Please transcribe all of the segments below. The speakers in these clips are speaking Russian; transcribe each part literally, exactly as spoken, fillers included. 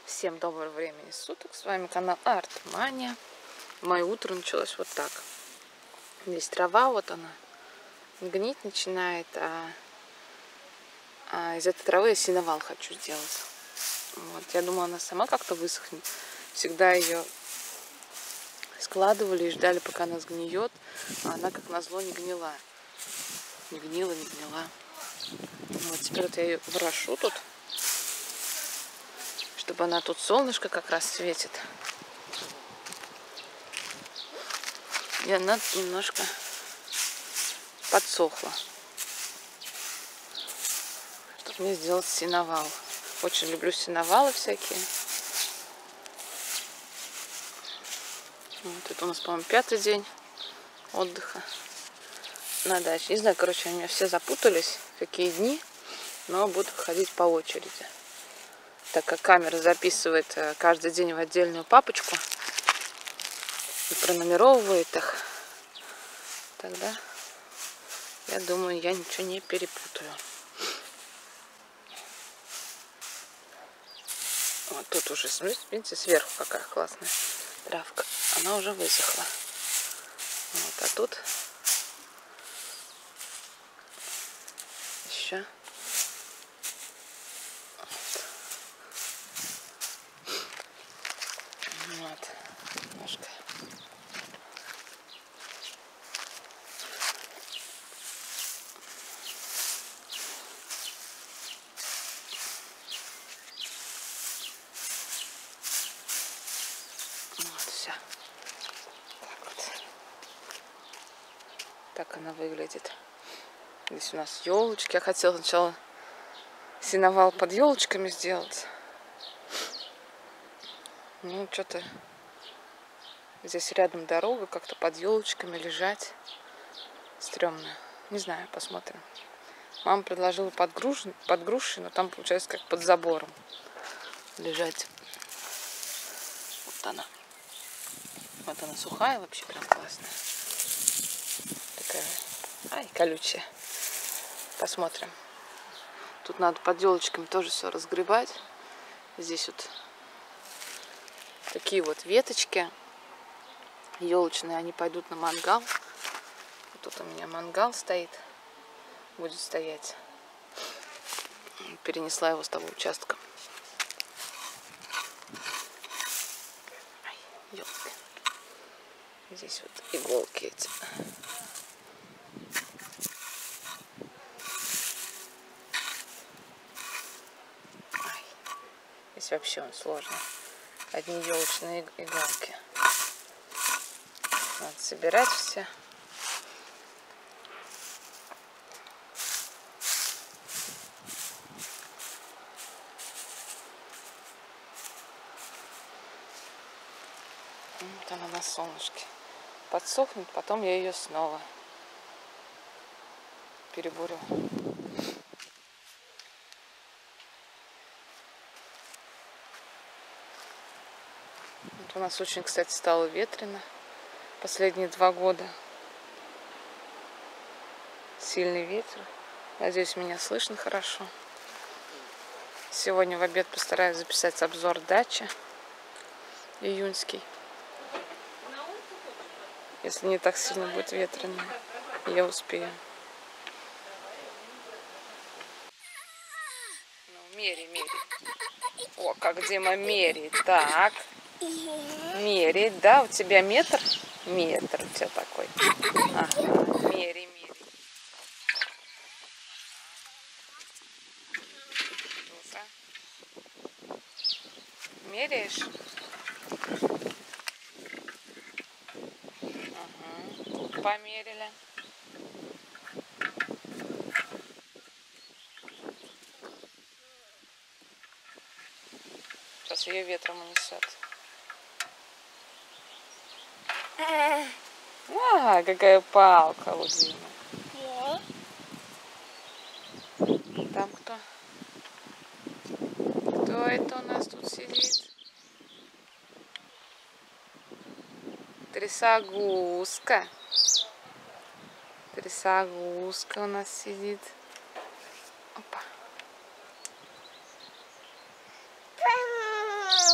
Всем доброго времени суток, с вами канал Артмания. Мое утро началось вот так. Здесь трава, вот она гнить начинает, а, а из этой травы я сеновал хочу сделать. Вот. Я думала, она сама как-то высохнет. Всегда ее складывали и ждали, пока она сгниет, а она как назло не гнила. Не гнила, не гнила. Вот теперь вот я ее ворошу тут, чтобы она тут солнышко как раз светит. И она немножко подсохла, чтобы мне сделать сеновал. Очень люблю сеновалы всякие. Вот это у нас, по-моему, пятый день отдыха на даче. Не знаю, короче, у меня все запутались, какие дни, но буду ходить по очереди. Так как камера записывает каждый день в отдельную папочку и пронумеровывает их, тогда, я думаю, я ничего не перепутаю. Вот тут уже, видите, сверху какая классная травка. Она уже высохла. Вот, а тут еще. Вот, немножко. Вот, все. Так вот. Так она выглядит. Здесь у нас елочки. Я хотела сначала сеновал под елочками сделать. Ну, что-то здесь рядом дорога, как-то под елочками лежать стрёмно. Не знаю, посмотрим. Мама предложила под грушей, под грушей, но там получается как под забором лежать. Вот она. Вот она сухая, вообще прям классная. Такая, ай, колючая. Посмотрим. Тут надо под елочками тоже все разгребать. Здесь вот такие вот веточки елочные, они пойдут на мангал. Тут у меня мангал стоит, будет стоять. Перенесла его с того участка. Ай, елки. Здесь вот иголки эти. Ай, здесь вообще он сложный. Одни елочные иголки. Надо собирать все. Вот она на солнышке. Подсохнет, потом я ее снова перебурю. Вот у нас очень, кстати, стало ветрено последние два года. Сильный ветер. Надеюсь, меня слышно хорошо. Сегодня в обед постараюсь записать обзор дачи июньский. Если не так сильно будет ветрено, я успею. Ну, мери, мери. О, как Дима меряет. Так. Меряет, да? У тебя метр? Метр у тебя такой. Ага. Мери, мери. Ну-ка. Меряешь? Ага. Померили. Сейчас ее ветром унесет. А, какая палка у Димы. Там кто? Кто это у нас тут сидит? Трясогузка. Трясогузка у нас сидит. Опа.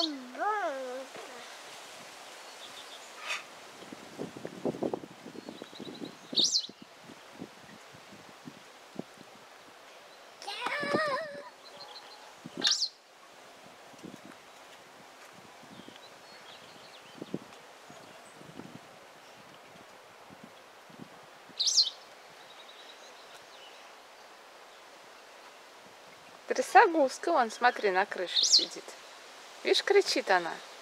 Трясогузка, вон, смотри, на крыше сидит. Видишь, кричит она.